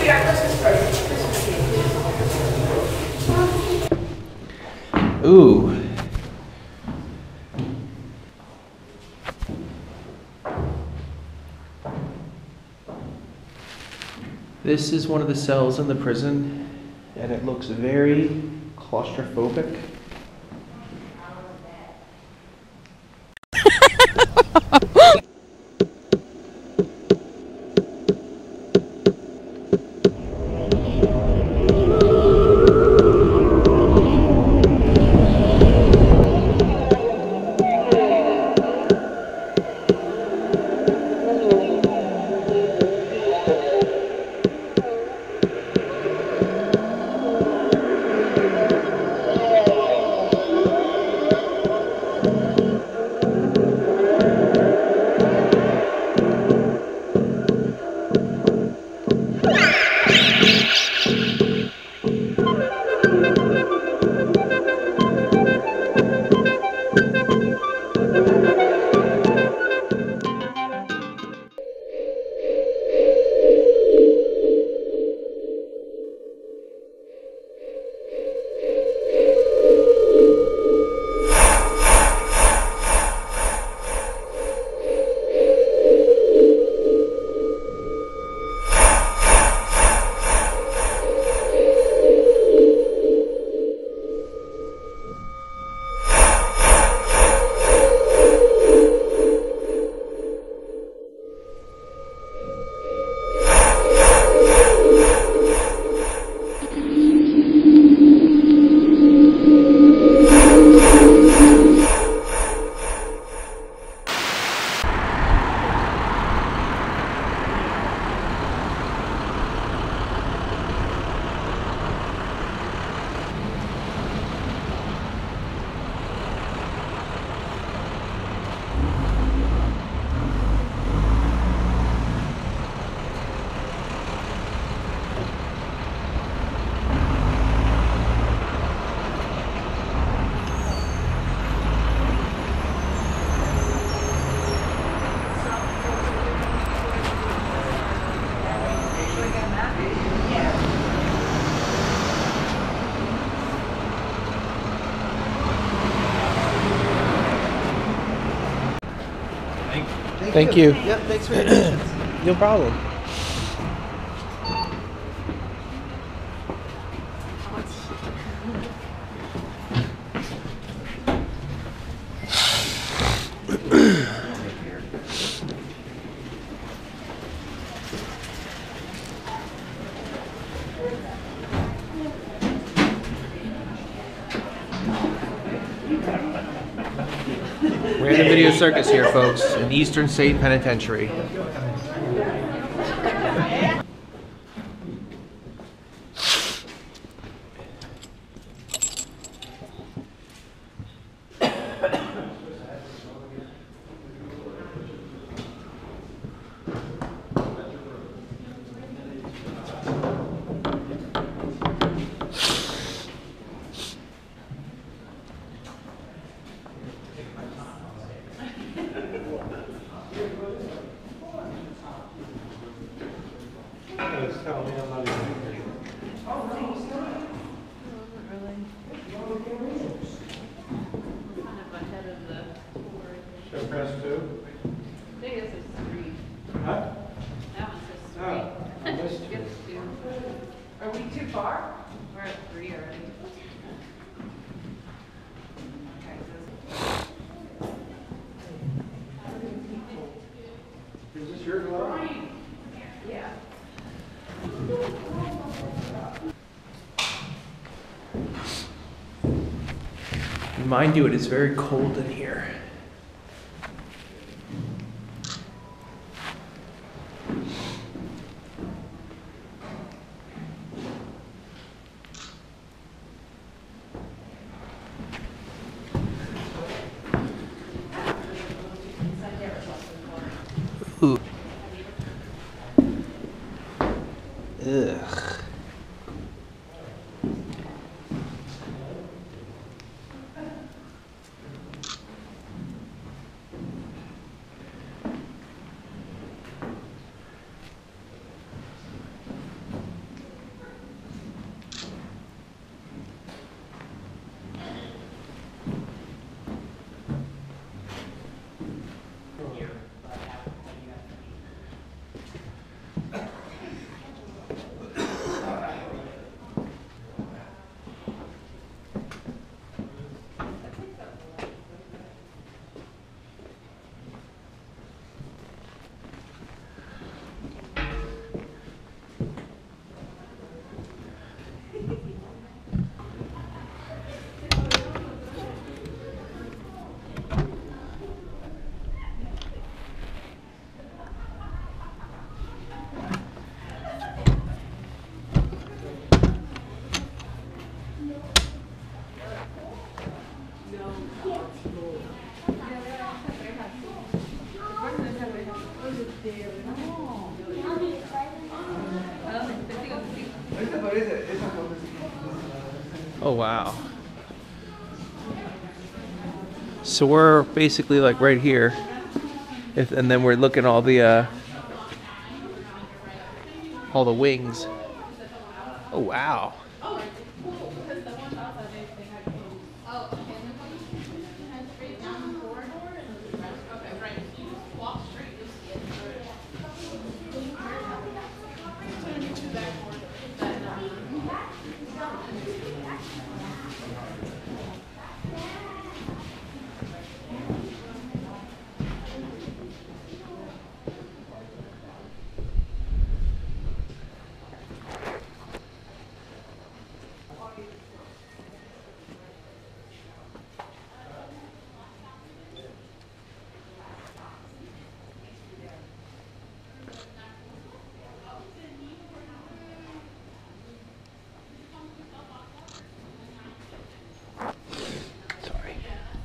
Ooh. This is one of the cells in the prison, and it looks very claustrophobic. Thank you. Yep, thanks for your patience. No problem. Random Video Circus here, folks, in Eastern State Penitentiary. Are we too far? We're at 3 already. Is this your glove? Yeah. Mind you, it is very cold in here. Ooh. Ugh. Oh, wow. So we're basically like right here. And then we're looking all the wings. Oh, wow. Sorry.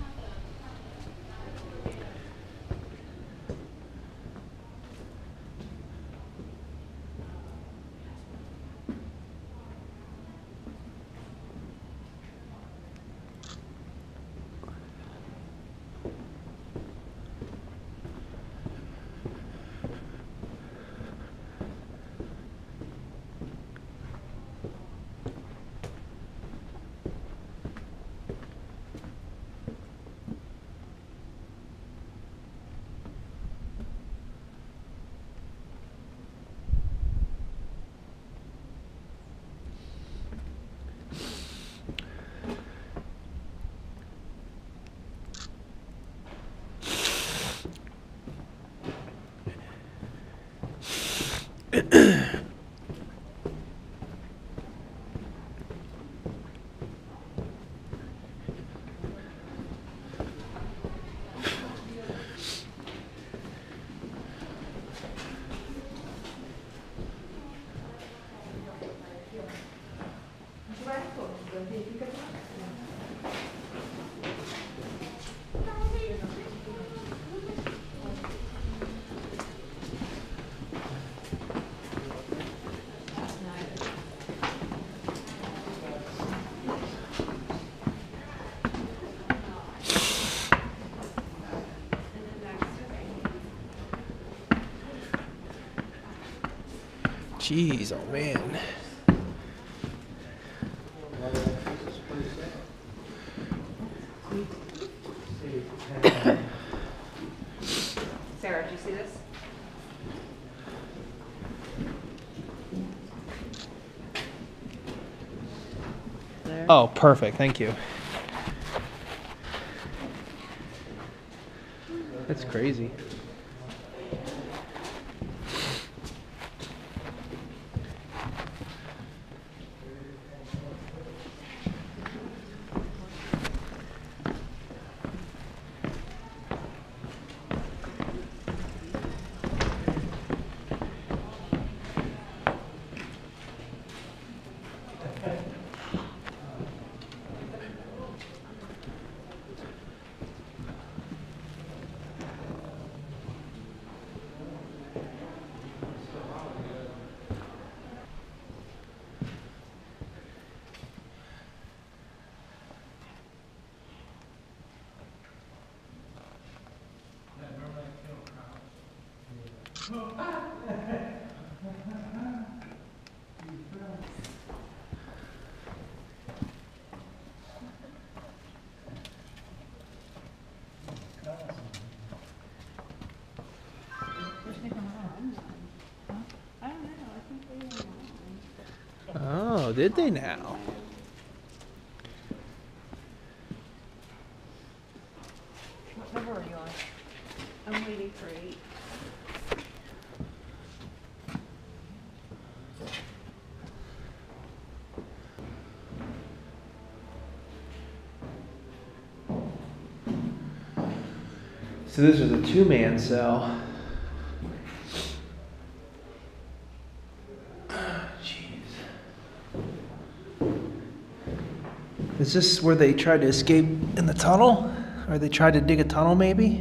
Jeez, oh man. Sarah, do you see this? There. Oh, perfect. Thank you. That's crazy. Oh, did they now? What number are you on? I'm waiting for 8. So this is a two-man cell. Jeez. Is this where they tried to escape in the tunnel? Or they tried to dig a tunnel, maybe?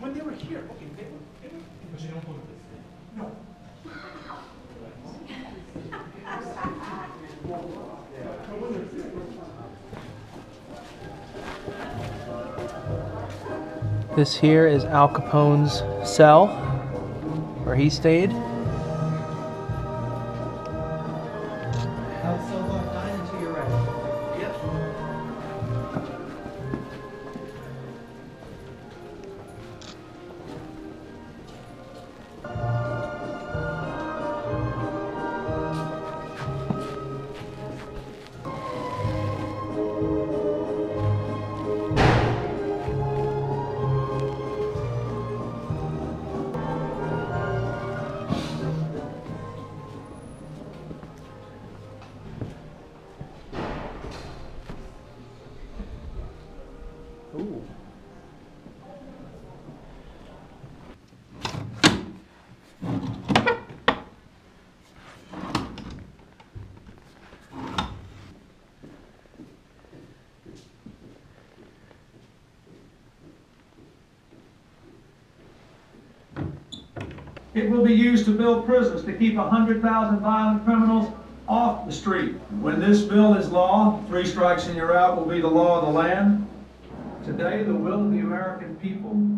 When they were here, okay, they were. But you don't go to this. No. This here is Al Capone's cell, where he stayed. To your right. Yep. Ooh. It will be used to build prisons to keep 100,000 violent criminals off the street. When this bill is law, 3 strikes and you're out will be the law of the land. Today, the will of the American people